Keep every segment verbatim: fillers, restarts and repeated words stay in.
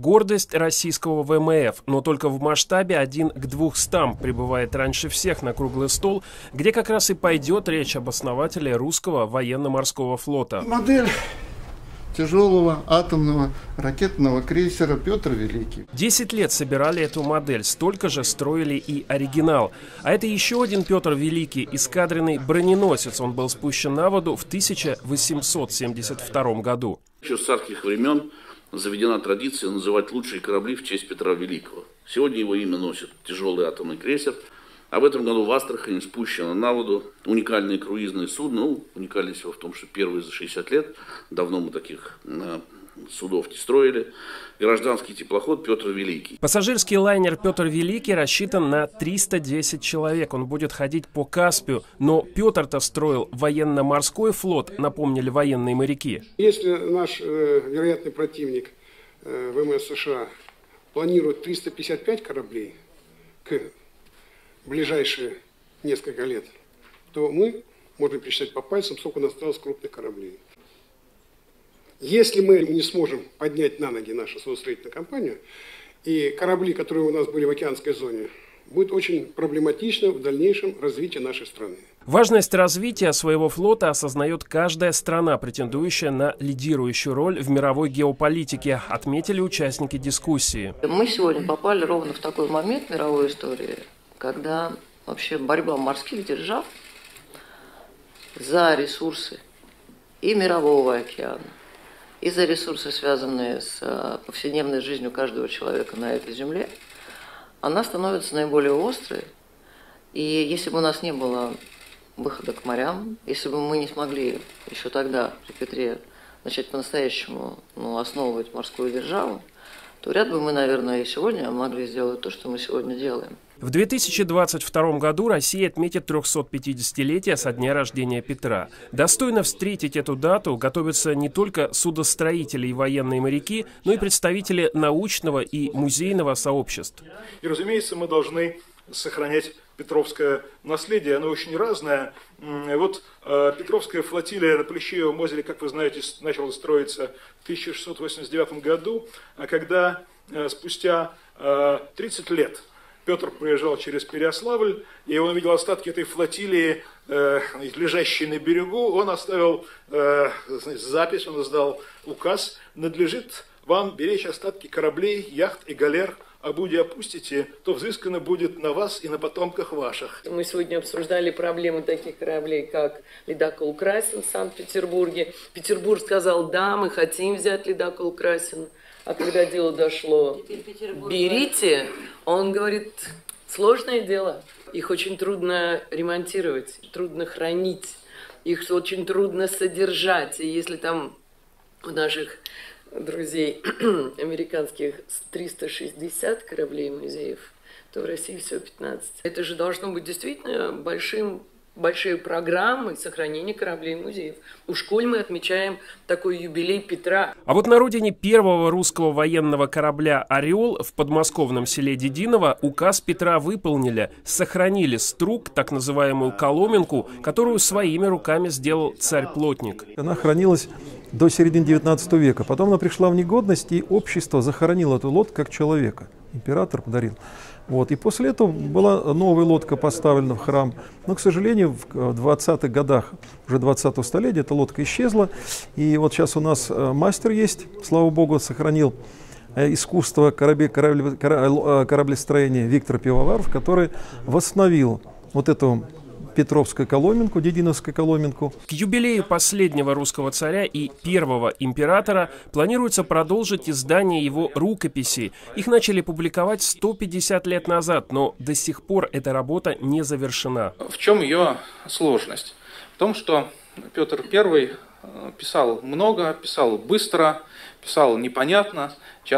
гордость российского вэ эм эф, но только в масштабе один к двухстам прибывает раньше всех на круглый стол, где как раз и пойдет речь об основателе русского военно-морского флота. Модель тяжелого атомного ракетного крейсера «Петр Великий». Десять лет собирали эту модель, столько же строили и оригинал. А это еще один Петр Великий, эскадренный броненосец. Он был спущен на воду в тысяча восемьсот семьдесят втором году. Еще с царских времен заведена традиция называть лучшие корабли в честь Петра Великого. Сегодня его имя носит тяжелый атомный крейсер. А в этом году в Астрахани спущено на воду уникальное круизное судно. Ну, уникальность его в том, что первые за шестьдесят лет, давно мы таких э, судов не строили, гражданский теплоход «Петр Великий». Пассажирский лайнер «Петр Великий» рассчитан на триста десять человек. Он будет ходить по Каспию. Но Петр-то строил военно-морской флот, напомнили военные моряки. Если наш э, вероятный противник э, вэ эм эс США планирует триста пятьдесят пять кораблей к ближайшие несколько лет, то мы можем пересчитать по пальцам, сколько у нас осталось крупных кораблей. Если мы не сможем поднять на ноги нашу судостроительную компанию, и корабли, которые у нас были в океанской зоне, будет очень проблематично в дальнейшем развитии нашей страны. Важность развития своего флота осознает каждая страна, претендующая на лидирующую роль в мировой геополитике, отметили участники дискуссии. Мы сегодня попали ровно в такой момент мировой истории, когда вообще борьба морских держав за ресурсы и мирового океана, и за ресурсы, связанные с повседневной жизнью каждого человека на этой земле, она становится наиболее острой. И если бы у нас не было выхода к морям, если бы мы не смогли еще тогда, при Петре, начать по-настоящему ну, основывать морскую державу, то вряд бы мы, наверное, и сегодня могли сделать то, что мы сегодня делаем. В две тысячи двадцать втором году Россия отметит трехсотпятидесятилетие со дня рождения Петра. Достойно встретить эту дату готовятся не только судостроители и военные моряки, но и представители научного и музейного сообществ. И, разумеется, мы должны сохранять петровское наследие, оно очень разное. Вот э, Петровская флотилия на Плещеевом озере, как вы знаете, начала строиться в тысяча шестьсот восемьдесят девятом году, а когда э, спустя э, тридцать лет Петр проезжал через Переяславль, и он увидел остатки этой флотилии, э, лежащей на берегу, он оставил э, запись, он издал указ: надлежит вам беречь остатки кораблей, яхт и галер, а будь опустите, то взыскано будет на вас и на потомках ваших. Мы сегодня обсуждали проблемы таких кораблей, как ледокол «Красин» в Санкт-Петербурге. Петербург сказал: да, мы хотим взять ледокол «Красин». А когда дело дошло, берите, он говорит: сложное дело. Их очень трудно ремонтировать, трудно хранить, их очень трудно содержать. И если там у наших друзей американских триста шестьдесят кораблей музеев, то в России всего пятнадцать. Это же должно быть действительно большим, большой программой сохранения кораблей музеев. Уж коль мы отмечаем такой юбилей Петра. А вот на родине первого русского военного корабля «Орел» в подмосковном селе Дединово указ Петра выполнили, сохранили струк, так называемую коломенку, которую своими руками сделал царь-плотник. Она хранилась до середины девятнадцатого века. Потом она пришла в негодность, и общество захоронило эту лодку как человека. Император подарил. Вот. И после этого была новая лодка поставлена в храм. Но, к сожалению, в двадцатых годах уже двадцатого столетия эта лодка исчезла. И вот сейчас у нас мастер есть, слава богу, сохранил искусство корабле, корабле, кораблестроения Виктор Пивоваров, который восстановил вот эту Петровскую коломенку, Дединовскую коломенку. К юбилею последнего русского царя и первого императора планируется продолжить издание его рукописей. Их начали публиковать сто пятьдесят лет назад, но до сих пор эта работа не завершена. В чем ее сложность? В том, что Петр Первый писал много, писал быстро, писал непонятно,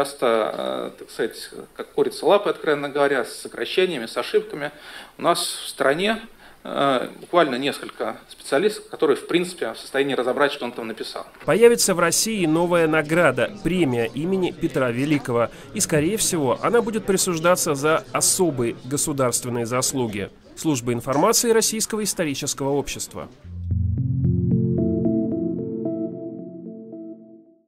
часто, так сказать, как курица лапы, откровенно говоря, с сокращениями, с ошибками. У нас в стране буквально несколько специалистов, которые, в принципе, в состоянии разобрать, что он там написал. Появится в России новая награда, премия имени Петра Великого. И, скорее всего, она будет присуждаться за особые государственные заслуги. Служба информации Российского исторического общества.